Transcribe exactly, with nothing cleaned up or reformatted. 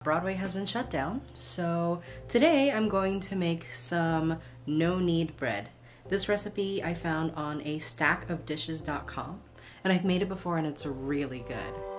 Broadway has been shut down, so today I'm going to make some no-knead bread. This recipe I found on a stack of dishes dot com, and I've made it before and it's really good.